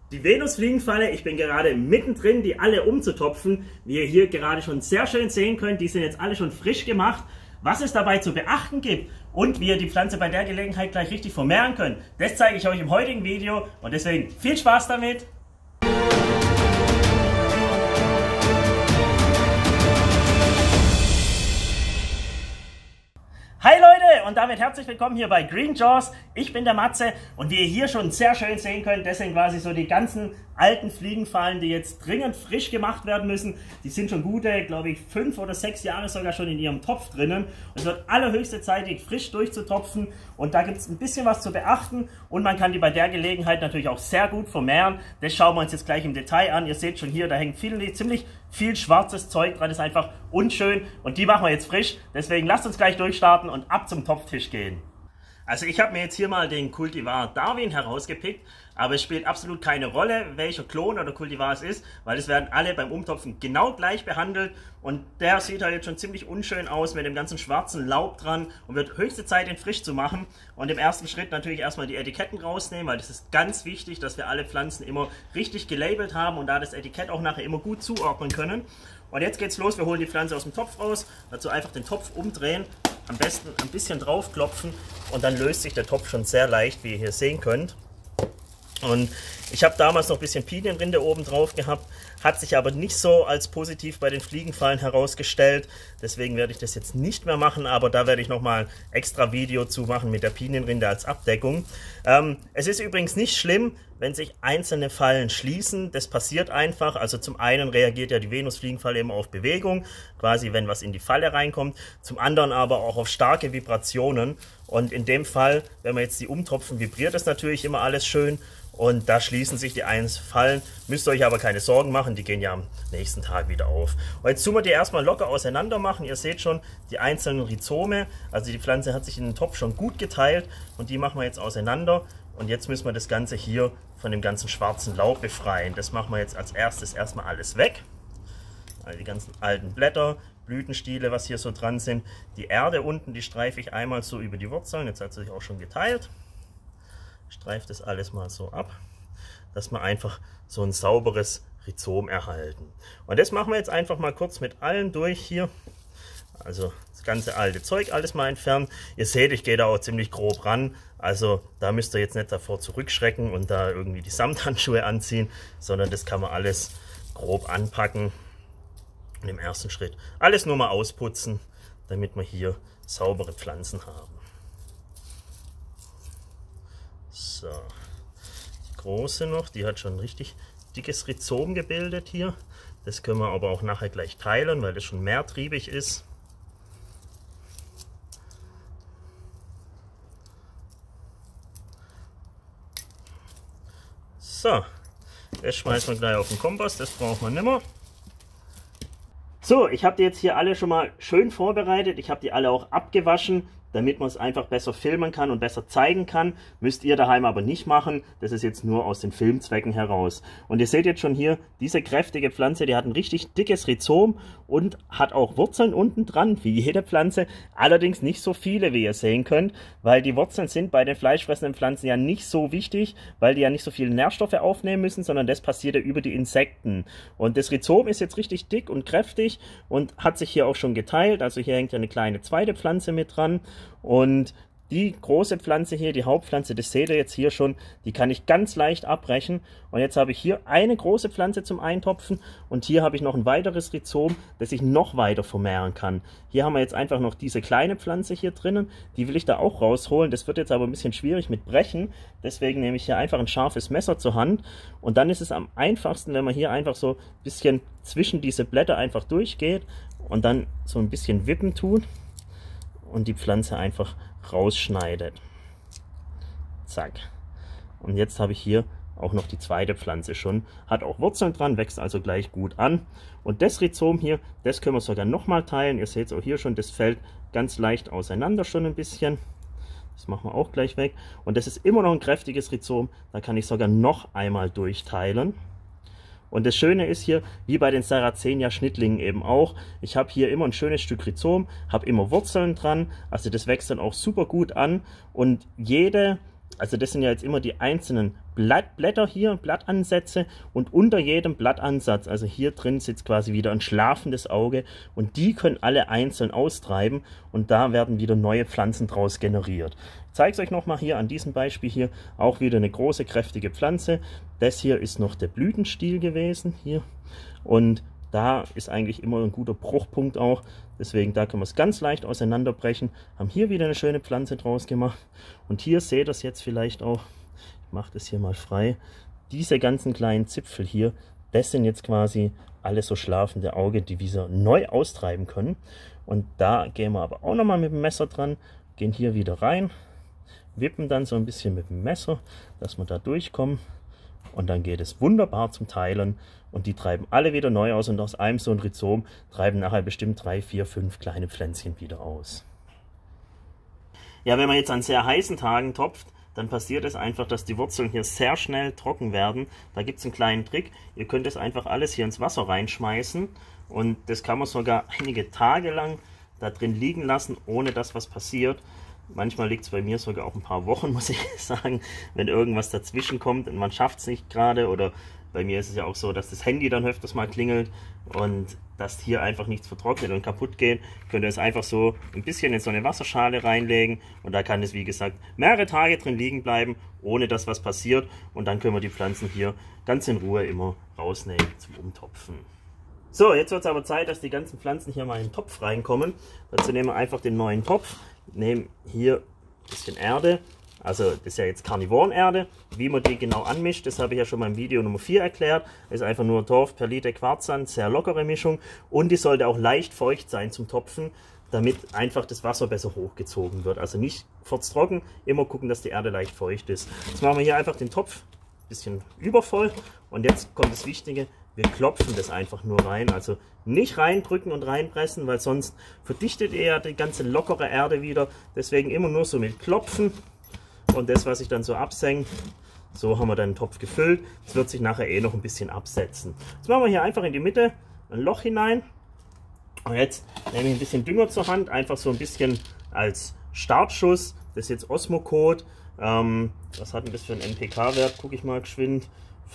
Die Venusfliegenfalle, ich bin gerade mittendrin, die alle umzutopfen. Wie ihr hier gerade schon sehr schön sehen könnt, die sind jetzt alle schon frisch gemacht. Was es dabei zu beachten gibt und wie ihr die Pflanze bei der Gelegenheit gleich richtig vermehren könnt, das zeige ich euch im heutigen Video und deswegen viel Spaß damit! Hi Leute und damit herzlich willkommen hier bei Green Jaws. Ich bin der Matze und wie ihr hier schon sehr schön sehen könnt, das sind quasi so die ganzen alten Fliegenfallen, die jetzt dringend frisch gemacht werden müssen. Die sind schon gute, glaube ich, 5 oder 6 Jahre sogar schon in ihrem Topf drinnen. Es wird allerhöchste Zeit, die frisch durchzutopfen und da gibt es ein bisschen was zu beachten und man kann die bei der Gelegenheit natürlich auch sehr gut vermehren. Das schauen wir uns jetzt gleich im Detail an. Ihr seht schon hier, da hängt ziemlich viel schwarzes Zeug dran, ist einfach unschön und die machen wir jetzt frisch. Deswegen lasst uns gleich durchstarten und ab zum Topftisch gehen. Also ich habe mir jetzt hier mal den Cultivar Darwin herausgepickt, aber es spielt absolut keine Rolle, welcher Klon oder Cultivar es ist, weil es werden alle beim Umtopfen genau gleich behandelt und der sieht halt jetzt schon ziemlich unschön aus mit dem ganzen schwarzen Laub dran und wird höchste Zeit, ihn frisch zu machen. Und im ersten Schritt natürlich erstmal die Etiketten rausnehmen, weil das ist ganz wichtig, dass wir alle Pflanzen immer richtig gelabelt haben und da das Etikett auch nachher immer gut zuordnen können. Und jetzt geht's los, wir holen die Pflanze aus dem Topf raus, dazu einfach den Topf umdrehen, am besten ein bisschen draufklopfen und dann löst sich der Topf schon sehr leicht, wie ihr hier sehen könnt. Und ich habe damals noch ein bisschen Pinienrinde oben drauf gehabt, hat sich aber nicht so als positiv bei den Fliegenfallen herausgestellt. Deswegen werde ich das jetzt nicht mehr machen, aber da werde ich nochmal ein extra Video zu machen mit der Pinienrinde als Abdeckung. Es ist übrigens nicht schlimm, wenn sich einzelne Fallen schließen. Das passiert einfach. Also zum einen reagiert ja die Venusfliegenfalle immer auf Bewegung, quasi wenn was in die Falle reinkommt. Zum anderen aber auch auf starke Vibrationen. Und in dem Fall, wenn wir jetzt die umtopfen, vibriert es natürlich immer alles schön. Und da schließen sich die einzelnen Fallen. Müsst ihr euch aber keine Sorgen machen, die gehen ja am nächsten Tag wieder auf. Und jetzt tun wir die erstmal locker auseinander machen. Ihr seht schon die einzelnen Rhizome. Also die Pflanze hat sich in den Topf schon gut geteilt und die machen wir jetzt auseinander. Und jetzt müssen wir das Ganze hier von dem ganzen schwarzen Laub befreien. Das machen wir jetzt als erstes erstmal alles weg. Also die ganzen alten Blätter, Blütenstiele, was hier so dran sind. Die Erde unten, die streife ich einmal so über die Wurzeln. Jetzt hat sie sich auch schon geteilt. Streife das alles mal so ab, dass wir einfach so ein sauberes Rhizom erhalten. Und das machen wir jetzt einfach mal kurz mit allen durch hier. Also das ganze alte Zeug alles mal entfernen. Ihr seht, ich gehe da auch ziemlich grob ran. Also da müsst ihr jetzt nicht davor zurückschrecken und da irgendwie die Samthandschuhe anziehen, sondern das kann man alles grob anpacken. Und im ersten Schritt alles nur mal ausputzen, damit wir hier saubere Pflanzen haben. So, die große noch, die hat schon ein richtig dickes Rhizom gebildet hier. Das können wir aber auch nachher gleich teilen, weil das schon mehrtriebig ist. So, das schmeißen wir gleich auf den Kompost, das brauchen wir nicht mehr. So, ich habe die jetzt hier alle schon mal schön vorbereitet. Ich habe die alle auch abgewaschen, damit man es einfach besser filmen kann und besser zeigen kann. Müsst ihr daheim aber nicht machen. Das ist jetzt nur aus den Filmzwecken heraus. Und ihr seht jetzt schon hier, diese kräftige Pflanze, die hat ein richtig dickes Rhizom und hat auch Wurzeln unten dran, wie jede Pflanze. Allerdings nicht so viele, wie ihr sehen könnt, weil die Wurzeln sind bei den fleischfressenden Pflanzen ja nicht so wichtig, weil die ja nicht so viele Nährstoffe aufnehmen müssen, sondern das passiert ja über die Insekten. Und das Rhizom ist jetzt richtig dick und kräftig und hat sich hier auch schon geteilt. Also hier hängt ja eine kleine zweite Pflanze mit dran. Und die große Pflanze hier, die Hauptpflanze, das seht ihr jetzt hier schon, die kann ich ganz leicht abbrechen. Und jetzt habe ich hier eine große Pflanze zum Eintopfen und hier habe ich noch ein weiteres Rhizom, das ich noch weiter vermehren kann. Hier haben wir jetzt einfach noch diese kleine Pflanze hier drinnen, die will ich da auch rausholen. Das wird jetzt aber ein bisschen schwierig mit Brechen, deswegen nehme ich hier einfach ein scharfes Messer zur Hand. Und dann ist es am einfachsten, wenn man hier einfach so ein bisschen zwischen diese Blätter einfach durchgeht und dann so ein bisschen wippen tut. Und die Pflanze einfach rausschneidet. Zack. Und jetzt habe ich hier auch noch die zweite Pflanze schon. Hat auch Wurzeln dran, wächst also gleich gut an. Und das Rhizom hier, das können wir sogar nochmal teilen. Ihr seht es auch hier schon, das fällt ganz leicht auseinander schon ein bisschen. Das machen wir auch gleich weg. Und das ist immer noch ein kräftiges Rhizom. Da kann ich sogar noch einmal durchteilen. Und das Schöne ist hier, wie bei den Sarracenia-Schnittlingen eben auch, ich habe hier immer ein schönes Stück Rhizom, habe immer Wurzeln dran, also das wächst dann auch super gut an und jede Also das sind ja jetzt immer die einzelnen Blätter hier, Blattansätze, und unter jedem Blattansatz, also hier drin sitzt quasi wieder ein schlafendes Auge, und die können alle einzeln austreiben und da werden wieder neue Pflanzen draus generiert. Ich zeige es euch nochmal hier an diesem Beispiel hier, auch wieder eine große, kräftige Pflanze. Das hier ist noch der Blütenstiel gewesen hier, und da ist eigentlich immer ein guter Bruchpunkt auch, deswegen da können wir es ganz leicht auseinanderbrechen. Haben hier wieder eine schöne Pflanze draus gemacht, und hier seht ihr es jetzt vielleicht auch, ich mache das hier mal frei, diese ganzen kleinen Zipfel hier, das sind jetzt quasi alle so schlafende Augen, die wir neu austreiben können. Und da gehen wir aber auch nochmal mit dem Messer dran, gehen hier wieder rein, wippen dann so ein bisschen mit dem Messer, dass wir da durchkommen. Und dann geht es wunderbar zum Teilen, und die treiben alle wieder neu aus, und aus einem so ein Rhizom treiben nachher bestimmt 3, 4, 5 kleine Pflänzchen wieder aus. Ja, wenn man jetzt an sehr heißen Tagen topft, dann passiert es einfach, dass die Wurzeln hier sehr schnell trocken werden. Da gibt es einen kleinen Trick. Ihr könnt es einfach alles hier ins Wasser reinschmeißen, und das kann man sogar einige Tage lang da drin liegen lassen, ohne dass was passiert. Manchmal liegt es bei mir sogar auch ein paar Wochen, muss ich sagen, wenn irgendwas dazwischen kommt und man schafft es nicht gerade. Oder bei mir ist es ja auch so, dass das Handy dann öfters mal klingelt und dass hier einfach nichts vertrocknet und kaputt geht. Könnt ihr es einfach so ein bisschen in so eine Wasserschale reinlegen, und da kann es, wie gesagt, mehrere Tage drin liegen bleiben, ohne dass was passiert. Und dann können wir die Pflanzen hier ganz in Ruhe immer rausnehmen zum Umtopfen. So, jetzt wird es aber Zeit, dass die ganzen Pflanzen hier mal in den Topf reinkommen. Dazu nehmen wir einfach den neuen Topf, nehmen hier ein bisschen Erde, also das ist ja jetzt Karnivorenerde. Wie man die genau anmischt, das habe ich ja schon mal im Video Nummer 4 erklärt. Das ist einfach nur Torf, Perlite, Quarzsand, sehr lockere Mischung, und die sollte auch leicht feucht sein zum Topfen, damit einfach das Wasser besser hochgezogen wird. Also nicht furztrocken, immer gucken, dass die Erde leicht feucht ist. Jetzt machen wir hier einfach den Topf ein bisschen übervoll, und jetzt kommt das Wichtige. Wir klopfen das einfach nur rein, also nicht reindrücken und reinpressen, weil sonst verdichtet eher die ganze lockere Erde wieder. Deswegen immer nur so mit Klopfen, und das, was sich dann so absenkt, so haben wir dann den Topf gefüllt. Es wird sich nachher noch ein bisschen absetzen. Jetzt machen wir hier einfach in die Mitte ein Loch hinein, und jetzt nehme ich ein bisschen Dünger zur Hand, einfach so ein bisschen als Startschuss. Das ist jetzt Osmocote. Was hat denn das für einen NPK-Wert? Gucke ich mal geschwind.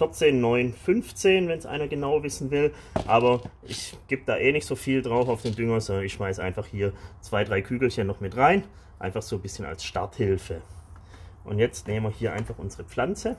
14,915, wenn es einer genau wissen will. Aber ich gebe da eh nicht so viel drauf auf den Dünger, sondern ich schmeiße einfach hier 2, 3 Kügelchen noch mit rein. Einfach so ein bisschen als Starthilfe. Und jetzt nehmen wir hier einfach unsere Pflanze.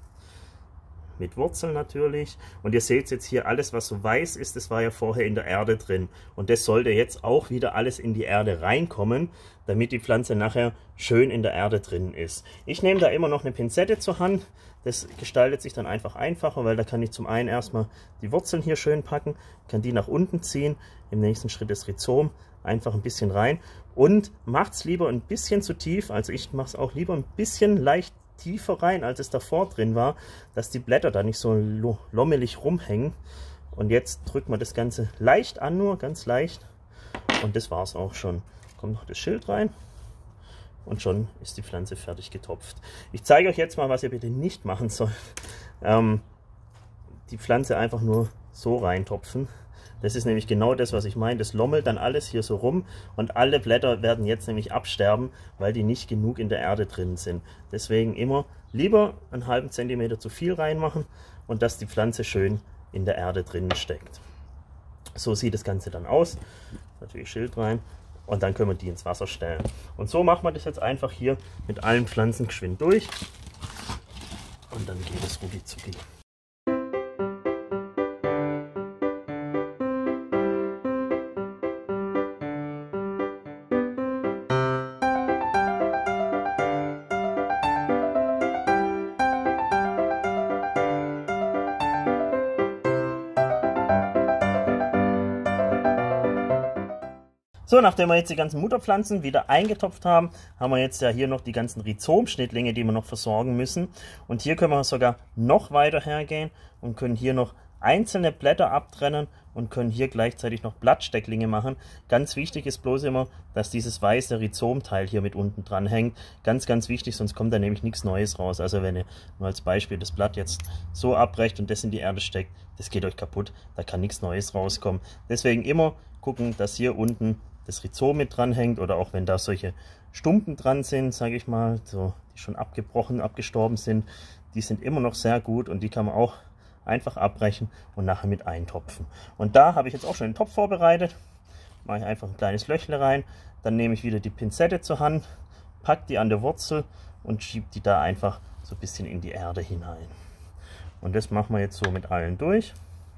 Mit Wurzeln natürlich. Und ihr seht jetzt hier, alles was so weiß ist, das war ja vorher in der Erde drin. Und das sollte jetzt auch wieder alles in die Erde reinkommen, damit die Pflanze nachher schön in der Erde drin ist. Ich nehme da immer noch eine Pinzette zur Hand. Das gestaltet sich dann einfach einfacher, weil da kann ich zum einen erstmal die Wurzeln hier schön packen, kann die nach unten ziehen, im nächsten Schritt das Rhizom einfach ein bisschen rein, und macht es lieber ein bisschen zu tief, also ich mache es auch lieber ein bisschen leicht tiefer rein, als es davor drin war, dass die Blätter da nicht so lommelig rumhängen. Und jetzt drückt man das Ganze leicht an, nur ganz leicht, und das war es auch schon. Kommt noch das Schild rein, und schon ist die Pflanze fertig getopft. Ich zeige euch jetzt mal, was ihr bitte nicht machen sollt. Die Pflanze einfach nur so reintopfen. Das ist nämlich genau das, was ich meine. Das lommelt dann alles hier so rum, und alle Blätter werden jetzt nämlich absterben, weil die nicht genug in der Erde drin sind. Deswegen immer lieber einen halben Zentimeter zu viel reinmachen, und dass die Pflanze schön in der Erde drin steckt. So sieht das Ganze dann aus. Natürlich Schild rein, und dann können wir die ins Wasser stellen. Und so machen wir das jetzt einfach hier mit allen Pflanzen geschwind durch, und dann geht es rucki zucki. So, nachdem wir jetzt die ganzen Mutterpflanzen wieder eingetopft haben, haben wir jetzt ja hier noch die ganzen Rhizomschnittlinge, die wir noch versorgen müssen. Und hier können wir sogar noch weiter hergehen und können hier noch einzelne Blätter abtrennen und können hier gleichzeitig noch Blattstecklinge machen. Ganz wichtig ist bloß immer, dass dieses weiße Rhizomteil hier mit unten dran hängt. Ganz, ganz wichtig, sonst kommt da nämlich nichts Neues raus. Also wenn ihr nur als Beispiel das Blatt jetzt so abbrecht und das in die Erde steckt, das geht euch kaputt, da kann nichts Neues rauskommen. Deswegen immer gucken, dass hier unten das Rhizom mit dran hängt oder auch wenn da solche Stumpen dran sind, sage ich mal, so, die schon abgebrochen, abgestorben sind, die sind immer noch sehr gut und die kann man auch einfach abbrechen und nachher mit eintopfen. Und da habe ich jetzt auch schon den Topf vorbereitet. Mache ich einfach ein kleines Löchle rein, dann nehme ich wieder die Pinzette zur Hand, packe die an der Wurzel und schiebe die da einfach so ein bisschen in die Erde hinein. Und das machen wir jetzt so mit allen durch.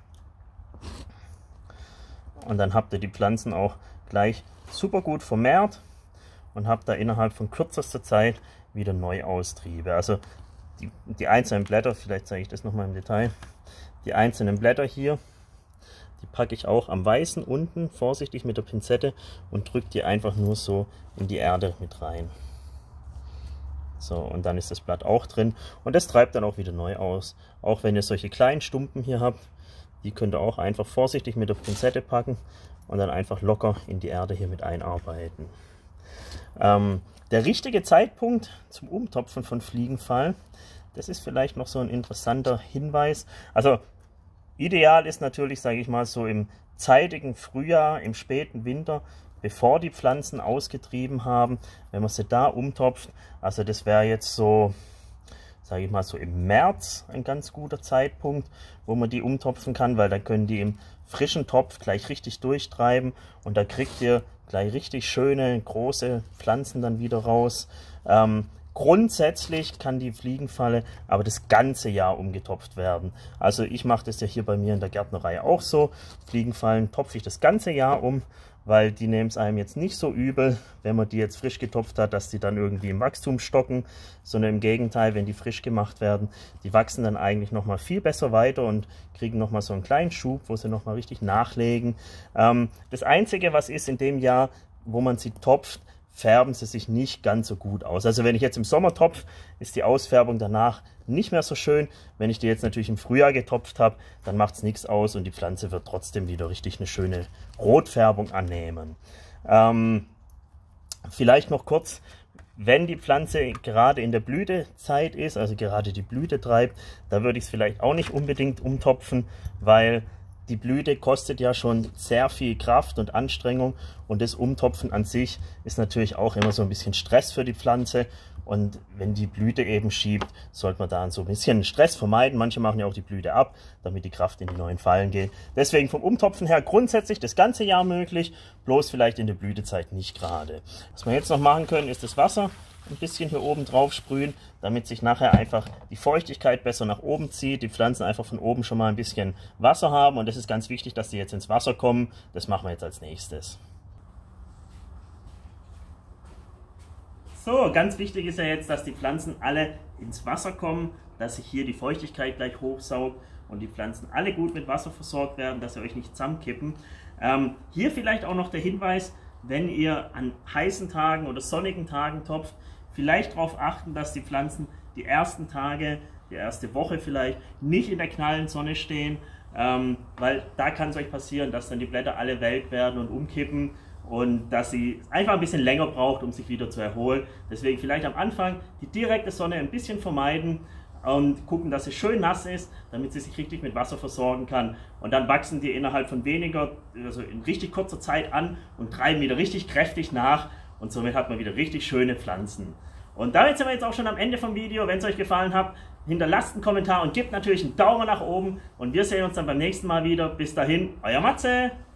Und dann habt ihr die Pflanzen auch gleich super gut vermehrt und habt da innerhalb von kürzester Zeit wieder Neuaustriebe. Also die einzelnen Blätter, vielleicht zeige ich das nochmal im Detail, die einzelnen Blätter hier, die packe ich auch am Weißen unten vorsichtig mit der Pinzette und drücke die einfach nur so in die Erde mit rein. So, und dann ist das Blatt auch drin und das treibt dann auch wieder neu aus. Auch wenn ihr solche kleinen Stumpen hier habt, die könnt ihr auch einfach vorsichtig mit der Pinzette packen und dann einfach locker in die Erde hier mit einarbeiten. Der richtige Zeitpunkt zum Umtopfen von Fliegenfallen, das ist vielleicht noch so ein interessanter Hinweis. Also ideal ist natürlich, sage ich mal, so im zeitigen Frühjahr, im späten Winter, bevor die Pflanzen ausgetrieben haben, wenn man sie da umtopft. Also das wäre jetzt so, sage ich mal, so im März ein ganz guter Zeitpunkt, wo man die umtopfen kann, weil dann können die im frischen Topf gleich richtig durchtreiben und da kriegt ihr gleich richtig schöne, große Pflanzen dann wieder raus. Grundsätzlich kann die Fliegenfalle aber das ganze Jahr umgetopft werden. Also ich mache das ja hier bei mir in der Gärtnerei auch so. Fliegenfallen topfe ich das ganze Jahr um, weil die nehmen es einem jetzt nicht so übel, wenn man die jetzt frisch getopft hat, dass die dann irgendwie im Wachstum stocken, sondern im Gegenteil, wenn die frisch gemacht werden, die wachsen dann eigentlich nochmal viel besser weiter und kriegen nochmal so einen kleinen Schub, wo sie nochmal richtig nachlegen. Das Einzige, was ist in dem Jahr, wo man sie topft, färben sie sich nicht ganz so gut aus. Also wenn ich jetzt im Sommer topfe, ist die Ausfärbung danach nicht mehr so schön. Wenn ich die jetzt natürlich im Frühjahr getopft habe, dann macht es nichts aus und die Pflanze wird trotzdem wieder richtig eine schöne Rotfärbung annehmen. Vielleicht noch kurz, wenn die Pflanze gerade in der Blütezeit ist, also gerade die Blüte treibt, da würde ich es vielleicht auch nicht unbedingt umtopfen, weil die Blüte kostet ja schon sehr viel Kraft und Anstrengung und das Umtopfen an sich ist natürlich auch immer so ein bisschen Stress für die Pflanze und wenn die Blüte eben schiebt, sollte man da so ein bisschen Stress vermeiden. Manche machen ja auch die Blüte ab, damit die Kraft in die neuen Fallen geht. Deswegen vom Umtopfen her grundsätzlich das ganze Jahr möglich, bloß vielleicht in der Blütezeit nicht gerade. Was wir jetzt noch machen können, ist das Wasser ein bisschen hier oben drauf sprühen, damit sich nachher einfach die Feuchtigkeit besser nach oben zieht, die Pflanzen einfach von oben schon mal ein bisschen Wasser haben und das ist ganz wichtig, dass die jetzt ins Wasser kommen. Das machen wir jetzt als nächstes. So, ganz wichtig ist ja jetzt, dass die Pflanzen alle ins Wasser kommen, dass sich hier die Feuchtigkeit gleich hochsaugt und die Pflanzen alle gut mit Wasser versorgt werden, dass sie euch nicht zusammenkippen. Hier vielleicht auch noch der Hinweis, wenn ihr an heißen Tagen oder sonnigen Tagen topft, vielleicht darauf achten, dass die Pflanzen die ersten Tage, die erste Woche vielleicht, nicht in der knallen Sonne stehen, weil da kann es euch passieren, dass dann die Blätter alle welk werden und umkippen und dass sie einfach ein bisschen länger braucht, um sich wieder zu erholen. Deswegen vielleicht am Anfang die direkte Sonne ein bisschen vermeiden und gucken, dass sie schön nass ist, damit sie sich richtig mit Wasser versorgen kann. Und dann wachsen die innerhalb von also in richtig kurzer Zeit an und treiben wieder richtig kräftig nach und somit hat man wieder richtig schöne Pflanzen. Und damit sind wir jetzt auch schon am Ende vom Video. Wenn es euch gefallen hat, hinterlasst einen Kommentar und gebt natürlich einen Daumen nach oben und wir sehen uns dann beim nächsten Mal wieder. Bis dahin, euer Matze!